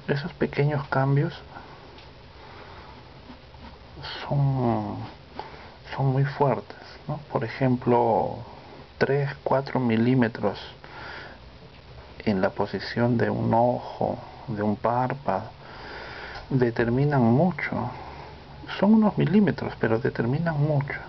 Esos pequeños cambios son, son muy fuertes, ¿no? Por ejemplo, 3 4 milímetros en la posición de un ojo, de un párpado, determinan mucho. Son unos milímetros, pero determinan mucho.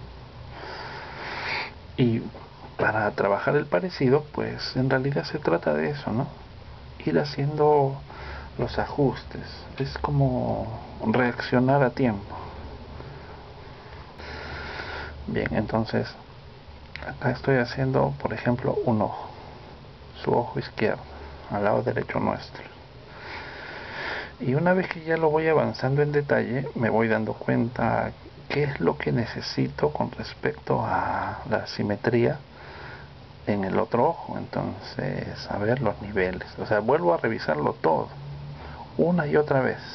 Y para trabajar el parecido, pues en realidad se trata de eso, ¿no? Ir haciendo los ajustes. Es como reaccionar a tiempo. Bien, entonces acá estoy haciendo, por ejemplo, un ojo, su ojo izquierdo, al lado derecho nuestro. Y una vez que ya lo voy avanzando en detalle, me voy dando cuenta qué es lo que necesito con respecto a la simetría en el otro ojo. Entonces, a ver los niveles. O sea, vuelvo a revisarlo todo, una y otra vez.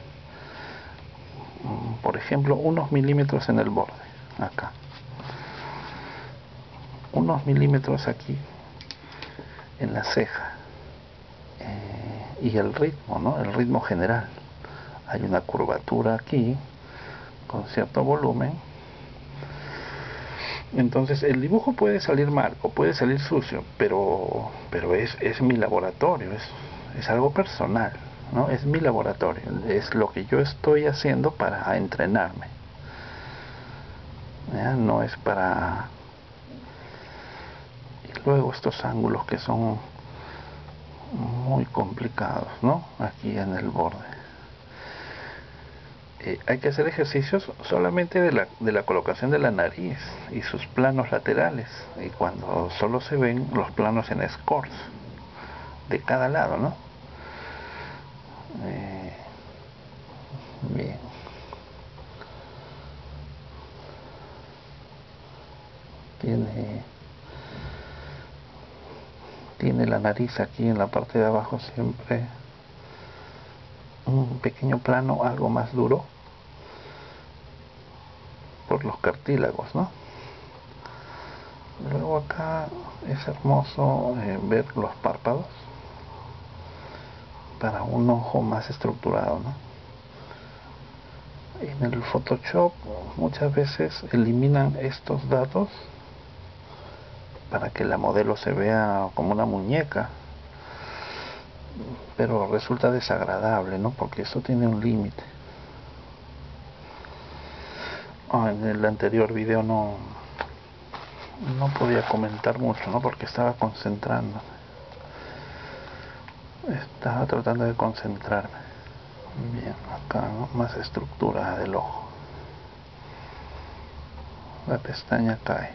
Por ejemplo, unos milímetros en el borde, acá. Unos milímetros aquí, en la ceja. Y el ritmo, ¿no? El ritmo general. Hay una curvatura aquí, con cierto volumen. Entonces el dibujo puede salir mal o puede salir sucio, pero es mi laboratorio, es algo personal, ¿no? Es mi laboratorio, es lo que yo estoy haciendo para entrenarme, ¿ya? No es para... Y luego estos ángulos que son muy complicados, ¿no? Aquí en el borde. Hay que hacer ejercicios solamente de la colocación de la nariz y sus planos laterales, y cuando solo se ven los planos en scores de cada lado, ¿no? Eh, bien, tiene, tiene la nariz aquí en la parte de abajo siempre un pequeño plano algo más duro por los cartílagos, ¿no? Luego acá es hermoso ver los párpados para un ojo más estructurado, ¿no? En el Photoshop muchas veces eliminan estos datos para que la modelo se vea como una muñeca, pero resulta desagradable, ¿no? Porque eso tiene un límite. En el anterior video no podía comentar mucho, ¿no? Porque estaba concentrando. Estaba tratando de concentrarme. Bien, acá, ¿no? Más estructura del ojo. La pestaña cae.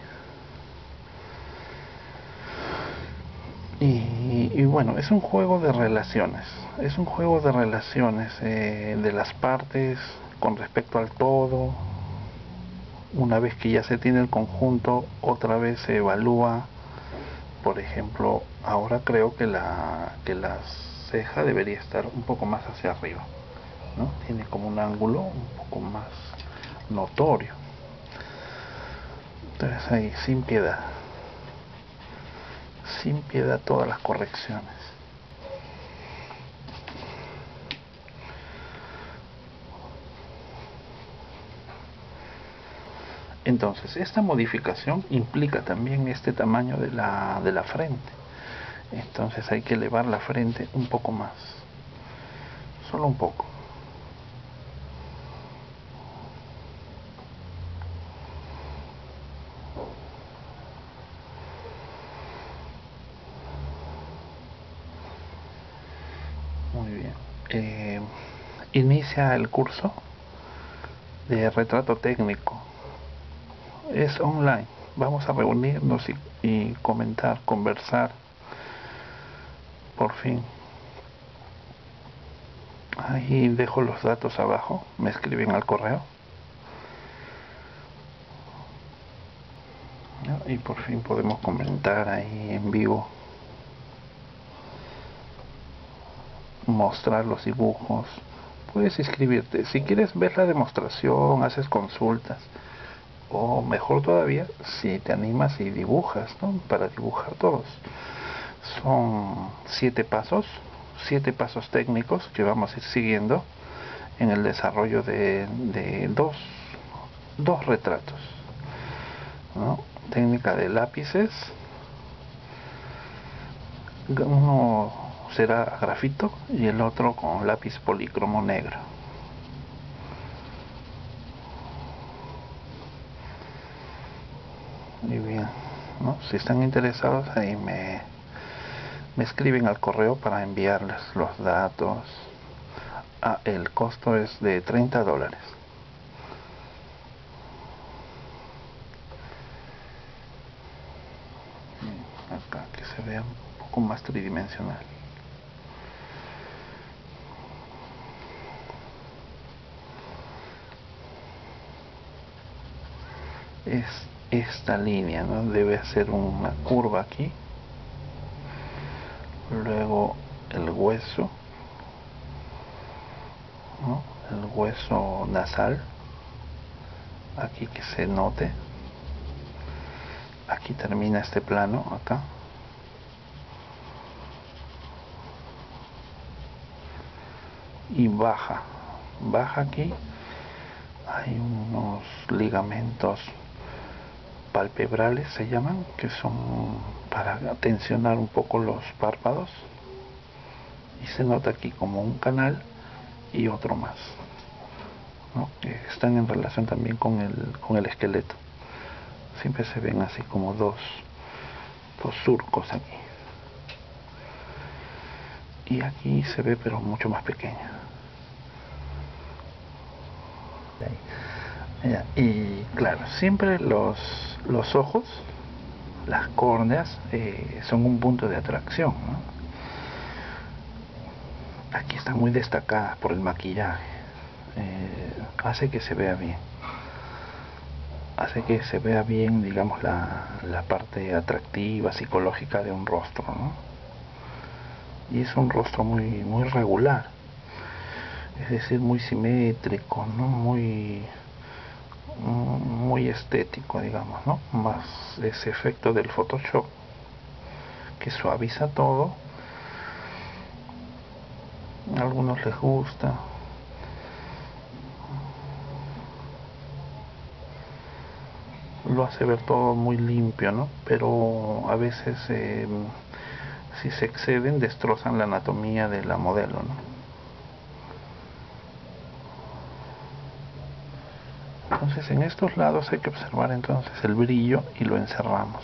Y bueno, es un juego de relaciones. Es un juego de relaciones de las partes con respecto al todo. Una vez que ya se tiene el conjunto, otra vez se evalúa. Por ejemplo, ahora creo que la ceja debería estar un poco más hacia arriba, ¿no? Tiene como un ángulo un poco más notorio. Entonces ahí, sin piedad todas las correcciones. Entonces, esta modificación implica también este tamaño de la frente. Entonces hay que elevar la frente un poco más, solo un poco. Muy bien. Inicia el curso de retrato técnico. Es online. Vamos a reunirnos y comentar, conversar, por fin. Ahí dejo los datos abajo, me escriben al correo, ¿no? Y por fin podemos comentar ahí en vivo, mostrar los dibujos. Puedes inscribirte. Si quieres ver la demostración, haces consultas. O mejor todavía, si te animas y dibujas, ¿no? Para dibujar todos. Son 7 pasos, 7 pasos técnicos que vamos a ir siguiendo en el desarrollo de dos retratos, ¿no? Técnica de lápices. Uno será a grafito y el otro con lápiz polícromo negro. Y bien, ¿no? Si están interesados, ahí me escriben al correo para enviarles los datos. El costo es de $30. Acá que se vea un poco más tridimensional. Es esta línea, ¿no? Debe hacer una curva aquí, luego el hueso, ¿no? El hueso nasal, aquí que se note, aquí termina este plano, acá, y baja aquí, hay unos ligamentos palpebrales se llaman, que son para tensionar un poco los párpados, y se nota aquí como un canal y otro más, ¿no? Que están en relación también con el esqueleto. Siempre se ven así como dos surcos aquí, y aquí se ve pero mucho más pequeña. Y claro, siempre los ojos, las córneas, son un punto de atracción, ¿no? Aquí están muy destacadas por el maquillaje, hace que se vea bien, digamos, la parte atractiva, psicológica de un rostro, ¿no? Y es un rostro muy regular, es decir, muy simétrico, ¿no? Muy estético, digamos, ¿no? Más ese efecto del Photoshop que suaviza todo. A algunos les gusta, lo hace ver todo muy limpio, ¿no? Pero a veces si se exceden destrozan la anatomía de la modelo, ¿no? Entonces en estos lados hay que observar entonces el brillo y lo encerramos.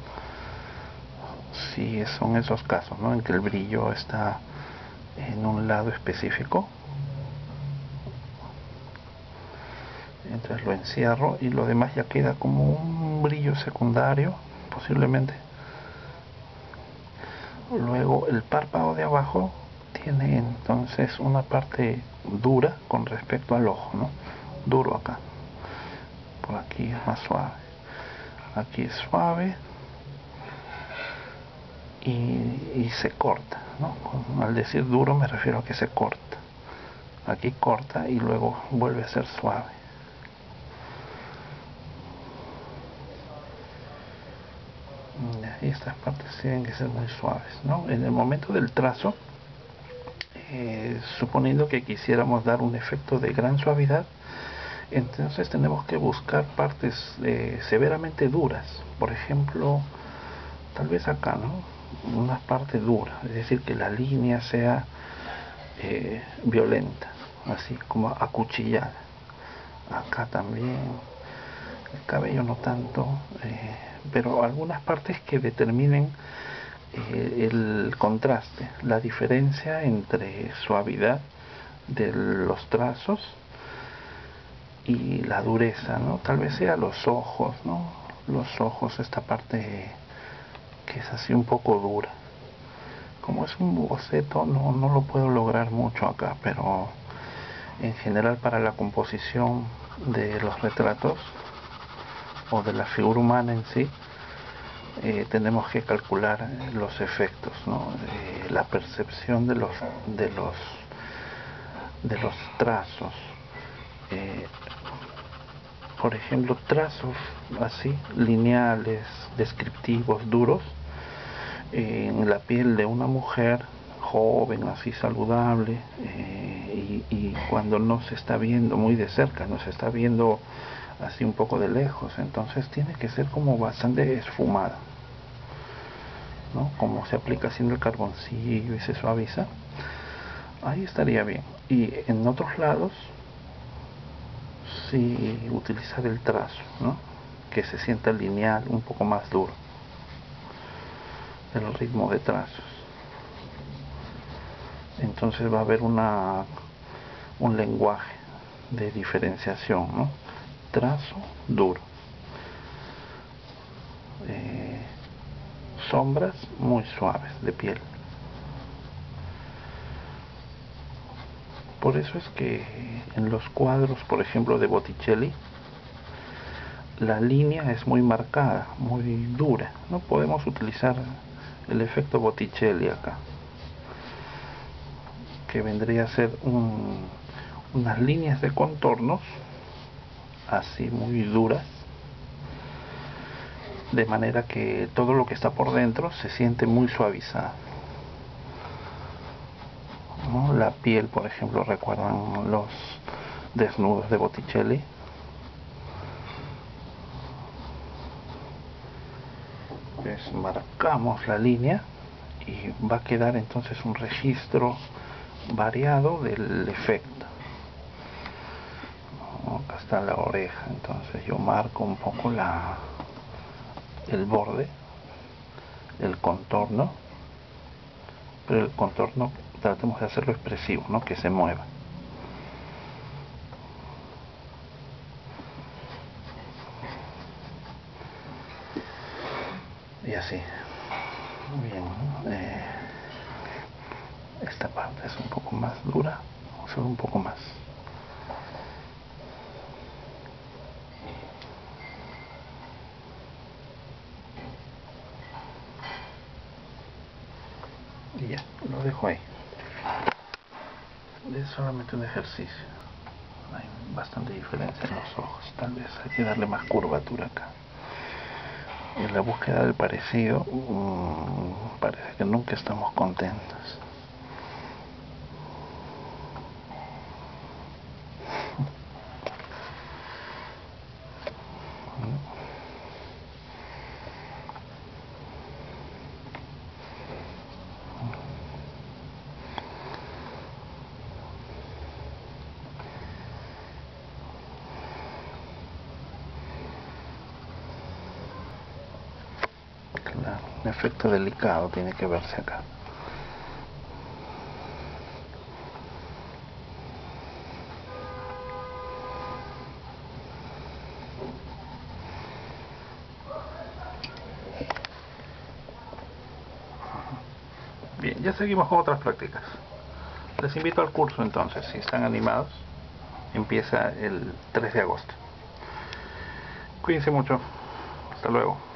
Si son esos casos, ¿no? En que el brillo está en un lado específico, entonces lo encierro y lo demás ya queda como un brillo secundario, posiblemente. Luego el párpado de abajo tiene entonces una parte dura con respecto al ojo, ¿no? Duro acá. Por aquí es más suave. Aquí es suave y se corta, ¿no? Al decir duro me refiero a que se corta. Aquí corta y luego vuelve a ser suave. Y estas partes tienen que ser muy suaves, ¿no? En el momento del trazo, suponiendo que quisiéramos dar un efecto de gran suavidad, entonces tenemos que buscar partes severamente duras. Por ejemplo, tal vez acá, ¿no? Una parte dura, es decir, que la línea sea violenta, así como acuchillada. Acá también, el cabello no tanto, pero algunas partes que determinen el contraste, la diferencia entre suavidad de los trazos y la dureza, ¿no? Tal vez sea los ojos, ¿no? Los ojos, esta parte que es así un poco dura. Como es un boceto, no lo puedo lograr mucho acá, pero en general para la composición de los retratos o de la figura humana en sí, tenemos que calcular los efectos, ¿no? La percepción de los trazos. Por ejemplo, trazos así, lineales, descriptivos, duros, en la piel de una mujer joven, así saludable, y cuando no se está viendo muy de cerca, no se está viendo así un poco de lejos, entonces tiene que ser como bastante esfumada, ¿no? Como se aplica haciendo el carboncillo y se suaviza, ahí estaría bien. Y en otros lados sí utilizar el trazo, ¿no? Que se sienta lineal, un poco más duro, el ritmo de trazos. Entonces va a haber un lenguaje de diferenciación, ¿no? Trazo duro, eh, sombras muy suaves de piel. Por eso es que en los cuadros, por ejemplo, de Botticelli, la línea es muy marcada, muy dura. No podemos utilizar el efecto Botticelli acá, que vendría a ser unas líneas de contornos así muy duras, de manera que todo lo que está por dentro se siente muy suavizado, ¿no? La piel, por ejemplo, recuerdan los desnudos de Botticelli. Pues marcamos la línea y va a quedar entonces un registro variado del efecto. Acá está la oreja, entonces yo marco un poco el borde, el contorno, pero el contorno tratemos de hacerlo expresivo, ¿no? Que se mueva. Y así. Bien, esta parte es un poco más dura, solo un poco más. Y ya, lo dejo ahí. Es solamente un ejercicio. Hay bastante diferencia en los ojos, tal vez hay que darle más curvatura acá. En la búsqueda del parecido, parece que nunca estamos contentos. Claro, un efecto delicado tiene que verse acá. Bien, ya seguimos con otras prácticas. Les invito al curso entonces, si están animados. Empieza el 3 de agosto. Cuídense mucho. Hasta luego.